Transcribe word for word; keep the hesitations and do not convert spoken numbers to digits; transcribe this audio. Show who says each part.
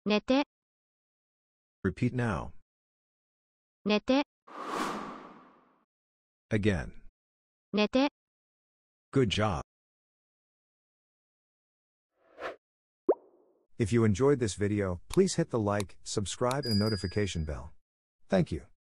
Speaker 1: 寝て、
Speaker 2: Repeat now.
Speaker 1: 寝て、
Speaker 2: Again.
Speaker 1: 寝て。
Speaker 2: Good job. If you enjoyed this video, please hit the like, subscribe and notification bell. Thank you.